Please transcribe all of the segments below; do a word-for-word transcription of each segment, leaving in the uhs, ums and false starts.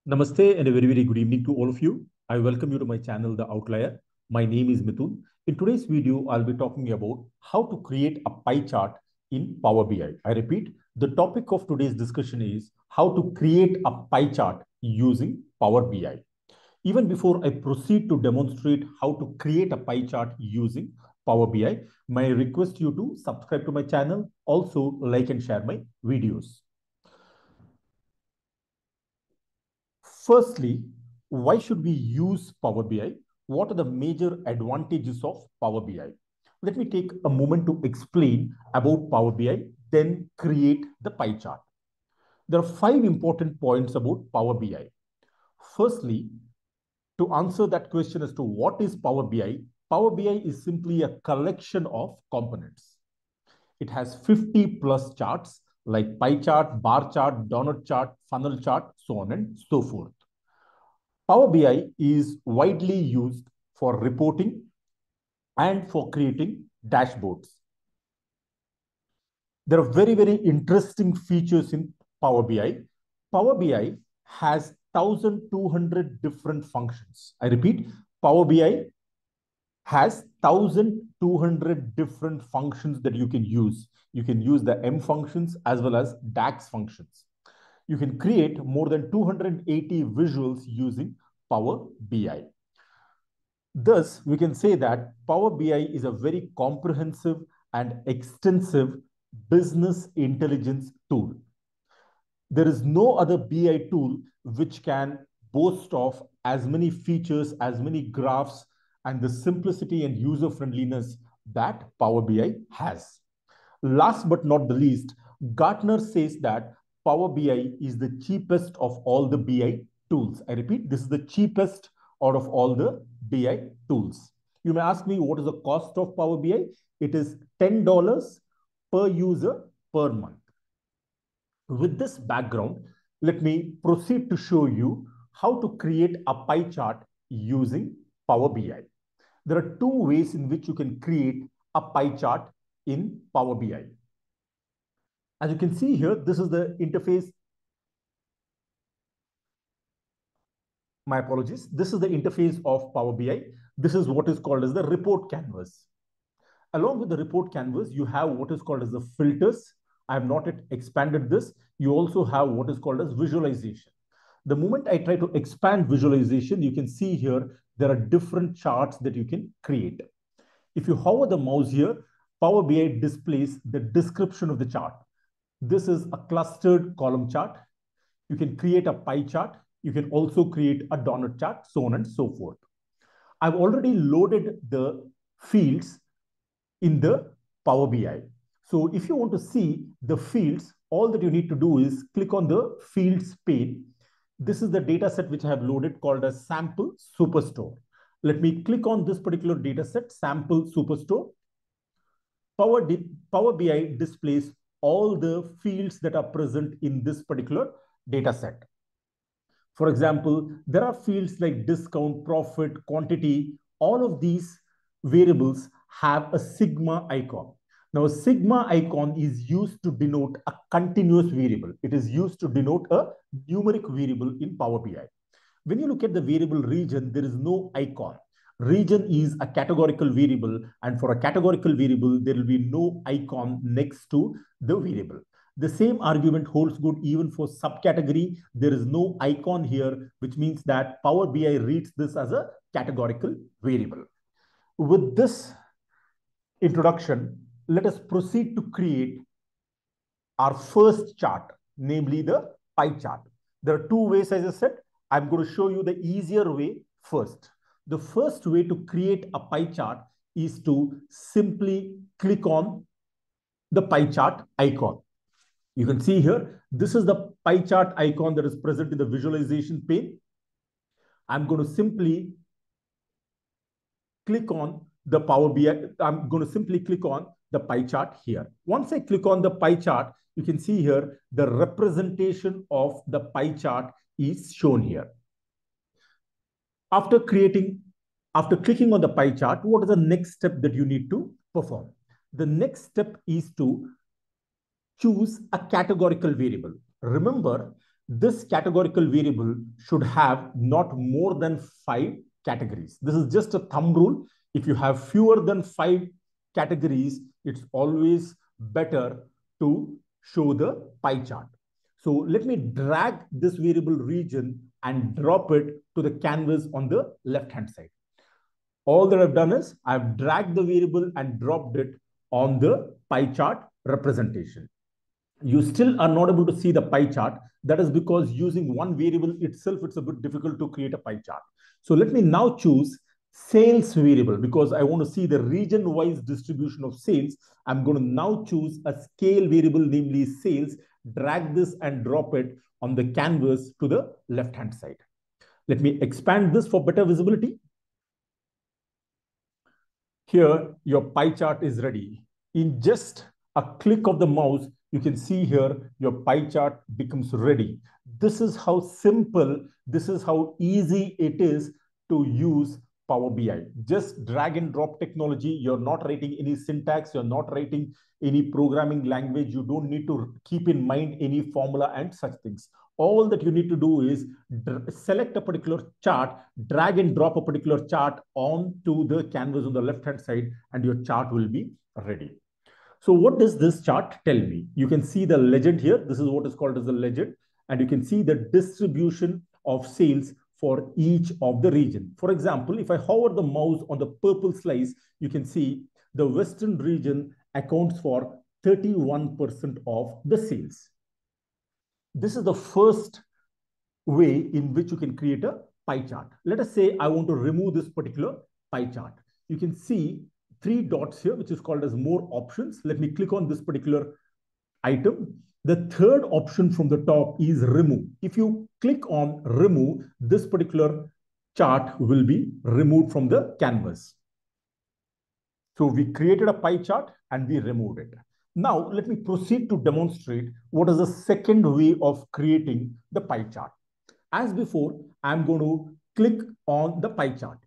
Namaste and a very, very good evening to all of you. I welcome you to my channel, The Outlier. My name is Mithun. In today's video, I'll be talking about how to create a pie chart in Power B I. I repeat, the topic of today's discussion is how to create a pie chart using Power B I. Even before I proceed to demonstrate how to create a pie chart using Power B I, may I request you to subscribe to my channel, also like and share my videos. Firstly, why should we use Power B I? What are the major advantages of Power B I? Let me take a moment to explain about Power B I, then create the pie chart. There are five important points about Power B I. Firstly, to answer that question as to what is Power B I, Power B I is simply a collection of components. It has fifty plus charts like pie chart, bar chart, donut chart, funnel chart, so on and so forth. Power B I is widely used for reporting and for creating dashboards. There are very, very interesting features in Power B I. Power B I has one thousand two hundred different functions. I repeat, Power B I has one thousand two hundred different functions that you can use. You can use the M functions as well as DAX functions. You can create more than two hundred eighty visuals using Power B I. Thus, we can say that Power B I is a very comprehensive and extensive business intelligence tool. There is no other B I tool which can boast of as many features, as many graphs, and the simplicity and user friendliness that Power B I has. Last but not the least, Gartner says that Power B I is the cheapest of all the B I tools. I repeat, this is the cheapest out of all the B I tools. You may ask me, what is the cost of Power B I? It is ten dollars per user per month. With this background, let me proceed to show you how to create a pie chart using Power B I. There are two ways in which you can create a pie chart in Power B I. As you can see here, this is the interface. My apologies. This is the interface of Power B I. This is what is called as the report canvas. Along with the report canvas, you have what is called as the filters. I have not yet expanded this. You also have what is called as visualization. The moment I try to expand visualization, you can see here, there are different charts that you can create. If you hover the mouse here, Power B I displays the description of the chart. This is a clustered column chart. You can create a pie chart. You can also create a donut chart, so on and so forth. I've already loaded the fields in the Power B I. So if you want to see the fields, all that you need to do is click on the fields pane. This is the data set which I have loaded called as sample superstore. Let me click on this particular data set, sample superstore. Power, Power B I displays all the fields that are present in this particular data set. For example, there are fields like discount, profit, quantity. All of these variables have a sigma icon. Now, a sigma icon is used to denote a continuous variable. It is used to denote a numeric variable in Power B I. When you look at the variable region, there is no icon. Region is a categorical variable, and for a categorical variable, there will be no icon next to the variable. The same argument holds good even for subcategory. There is no icon here, which means that Power B I reads this as a categorical variable. With this introduction, let us proceed to create our first chart, namely the pie chart. There are two ways, as I said. I'm going to show you the easier way first. The first way to create a pie chart is to simply click on the pie chart icon. You can see here, this is the pie chart icon that is present in the visualization pane. I'm going to simply click on the Power B I. I'm going to simply click on the pie chart here. Once I click on the pie chart, you can see here the representation of the pie chart is shown here. After creating, after clicking on the pie chart, what is the next step that you need to perform? The next step is to choose a categorical variable. Remember, this categorical variable should have not more than five categories. This is just a thumb rule. If you have fewer than five categories, it's always better to show the pie chart. So let me drag this variable region and drop it to the canvas on the left-hand side. All that I've done is I've dragged the variable and dropped it on the pie chart representation. You still are not able to see the pie chart. That is because using one variable itself, it's a bit difficult to create a pie chart. So let me now choose sales variable because I want to see the region-wise distribution of sales. I'm going to now choose a scale variable, namely sales, drag this and drop it on the canvas to the left-hand side. Let me expand this for better visibility. Here, your pie chart is ready. In just a click of the mouse, you can see here your pie chart becomes ready. This is how simple, this is how easy it is to use Power B I. Just drag and drop technology. You're not writing any syntax. You're not writing any programming language. You don't need to keep in mind any formula and such things. All that you need to do is select a particular chart, drag and drop a particular chart onto the canvas on the left-hand side, and your chart will be ready. So what does this chart tell me? You can see the legend here. This is what is called as the legend. And you can see the distribution of sales for each of the region. For example, if I hover the mouse on the purple slice, you can see the Western region accounts for thirty-one percent of the sales. This is the first way in which you can create a pie chart. Let us say I want to remove this particular pie chart. You can see three dots here, which is called as more options. Let me click on this particular item. The third option from the top is remove. If you click on remove, this particular chart will be removed from the canvas. So we created a pie chart and we removed it. Now let me proceed to demonstrate what is the second way of creating the pie chart. As before, I'm going to click on the pie chart.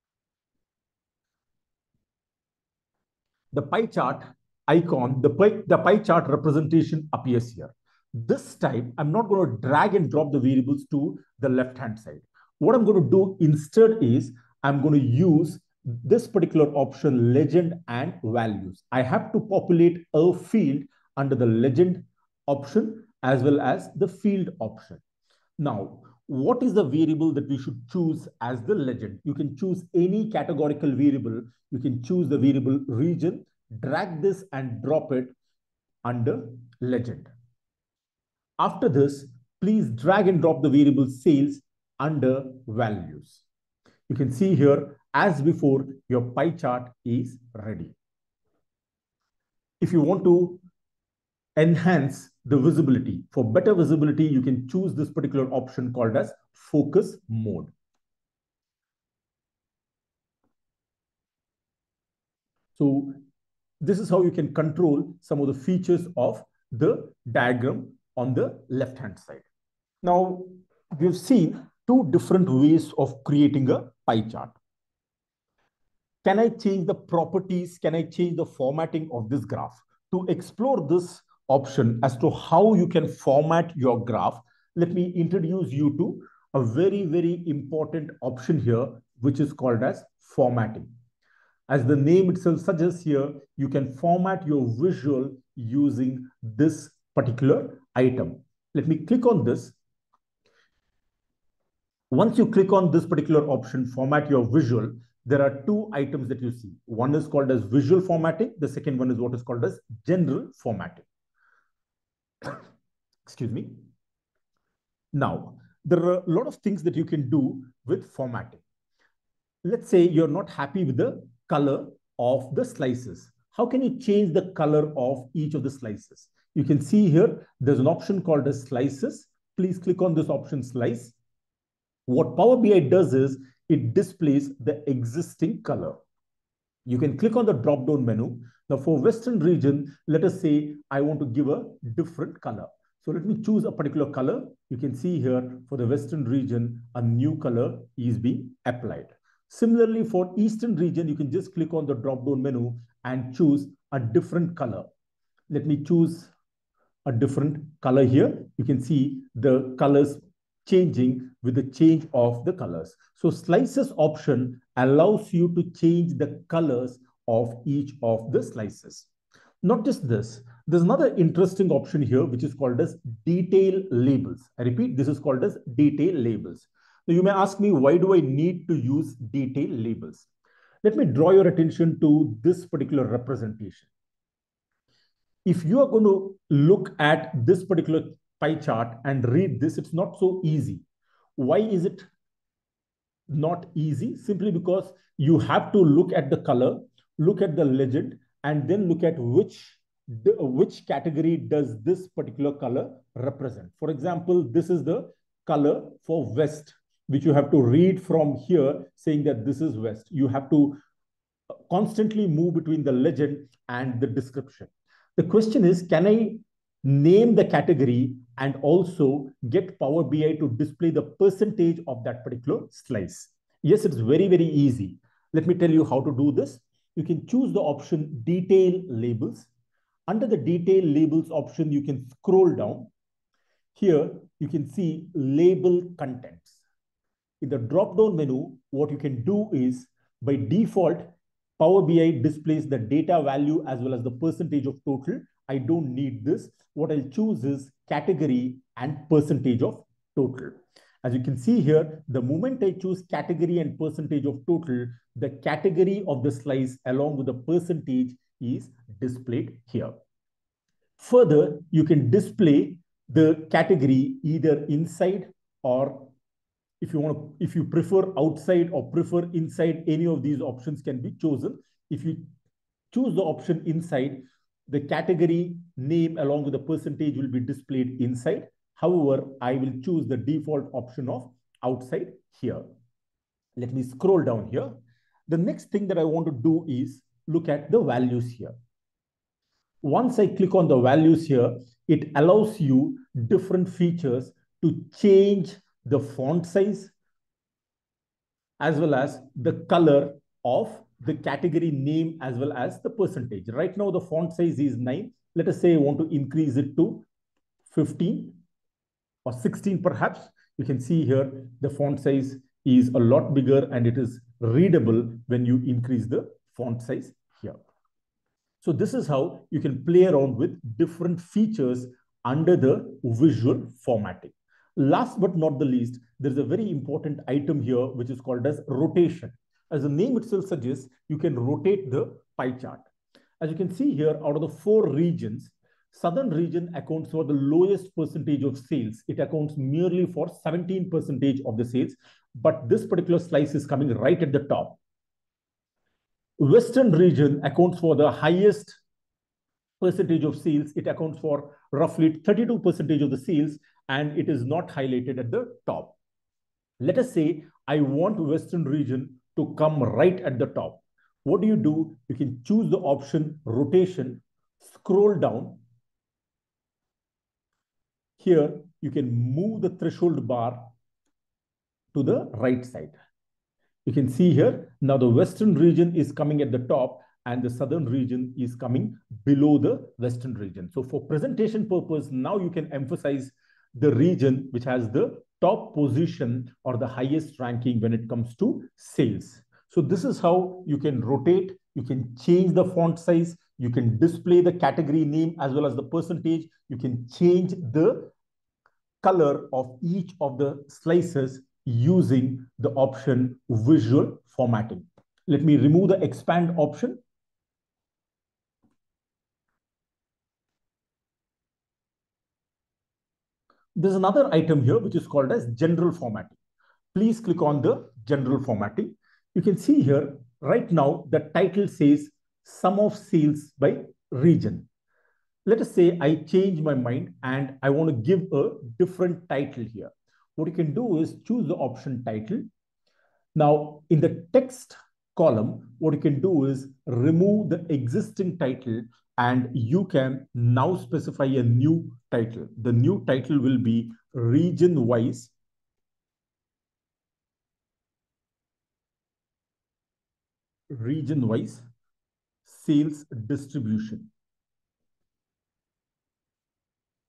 The pie chart icon, the pie, the pie chart representation appears here. This time, I'm not going to drag and drop the variables to the left-hand side. What I'm going to do instead is I'm going to use this particular option, legend and values. I have to populate a field under the legend option as well as the field option. Now, what is the variable that we should choose as the legend? You can choose any categorical variable. You can choose the variable region, drag this and drop it under legend. After this, please drag and drop the variable sales under values. You can see here, as before, your pie chart is ready. If you want to enhance the visibility, for better visibility, you can choose this particular option called as focus mode. So this is how you can control some of the features of the diagram on the left-hand side. Now, we've seen two different ways of creating a pie chart. Can I change the properties? Can I change the formatting of this graph? To explore this option as to how you can format your graph, let me introduce you to a very, very important option here, which is called as formatting. As the name itself suggests here, you can format your visual using this particular item. Let me click on this. Once you click on this particular option, format your visual, there are two items that you see. One is called as visual formatting. The second one is what is called as general formatting. Excuse me. Now, there are a lot of things that you can do with formatting. Let's say you're not happy with the color of the slices. How can you change the color of each of the slices? You can see here, there's an option called as slices. Please click on this option, slice. What Power B I does is it displays the existing color. You can click on the drop-down menu. Now for Western region, let us say I want to give a different color. So let me choose a particular color. You can see here for the Western region, a new color is being applied. Similarly, for Eastern region, you can just click on the drop-down menu and choose a different color. Let me choose a different color here. You can see the colors changing with the change of the colors. So slices option allows you to change the colors of each of the slices. Not just this, there's another interesting option here, which is called as detail labels. I repeat, this is called as detail labels. Now you may ask me, why do I need to use detail labels? Let me draw your attention to this particular representation. If you are going to look at this particular pie chart and read this, it's not so easy. Why is it not easy? Simply because you have to look at the color, look at the legend, and then look at which, which category does this particular color represent. For example, this is the color for West, which you have to read from here saying that this is West. You have to constantly move between the legend and the description. The question is, can I name the category and also get Power B I to display the percentage of that particular slice? Yes, it's very, very easy. Let me tell you how to do this. You can choose the option Detail Labels. Under the Detail Labels option, you can scroll down. Here, you can see Label Contents. In the drop-down menu, what you can do is, by default, Power B I displays the data value as well as the percentage of total. I don't need this. What I'll choose is category and percentage of total. As you can see here, the moment I choose category and percentage of total, the category of the slice along with the percentage is displayed here. Further, you can display the category either inside, or if you want to, if you prefer outside or prefer inside, any of these options can be chosen. If you choose the option inside, the category name along with the percentage will be displayed inside. However, I will choose the default option of outside here. Let me scroll down here. The next thing that I want to do is look at the values here. Once I click on the values here, it allows you different features to change the font size as well as the color of the category name as well as the percentage. Right now, the font size is nine. Let us say I want to increase it to fifteen or sixteen perhaps. You can see here the font size is a lot bigger and it is readable when you increase the font size here. So this is how you can play around with different features under the visual formatting. Last but not the least, there's a very important item here, which is called as rotation. As the name itself suggests, you can rotate the pie chart. As you can see here, out of the four regions, Southern region accounts for the lowest percentage of sales. It accounts merely for seventeen percent of the sales, but this particular slice is coming right at the top. Western region accounts for the highest percentage of sales. It accounts for roughly thirty-two percent of the sales, and it is not highlighted at the top. Let us say I want Western region to come right at the top. What do you do? You can choose the option rotation, scroll down. Here, you can move the threshold bar to the right side. You can see here, now the Western region is coming at the top and the Southern region is coming below the Western region. So for presentation purpose, now you can emphasize the region which has the top position or the highest ranking when it comes to sales. So this is how you can rotate, you can change the font size, you can display the category name as well as the percentage, you can change the color of each of the slices using the option visual formatting. Let me remove the expand option. There's another item here which is called as general formatting. Please click on the general formatting. You can see here right now the title says sum of sales by region. Let us say I change my mind and I want to give a different title here. What you can do is choose the option title. Now in the text column, what you can do is remove the existing title and you can now specify a new title. The new title will be region wise region wise sales distribution.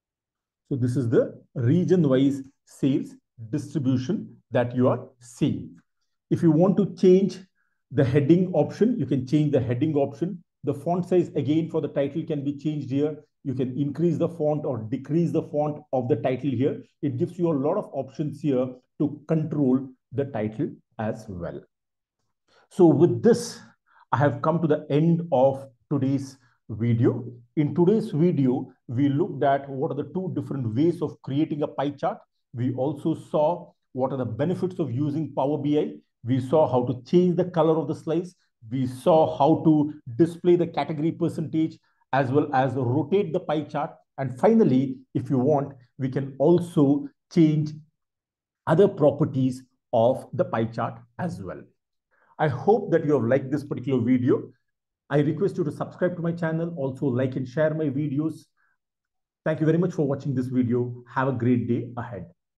So this is the region-wise sales distribution that you are seeing. If you want to change the heading option, you can change the heading option. The font size again for the title can be changed here. You can increase the font or decrease the font of the title here. It gives you a lot of options here to control the title as well. So with this, I have come to the end of today's video. In today's video, we looked at what are the two different ways of creating a pie chart. We also saw what are the benefits of using Power B I. We saw how to change the color of the slice. We saw how to display the category percentage as well as rotate the pie chart. And finally, if you want, we can also change other properties of the pie chart as well. I hope that you have liked this particular video. I request you to subscribe to my channel, also like and share my videos. Thank you very much for watching this video. Have a great day ahead.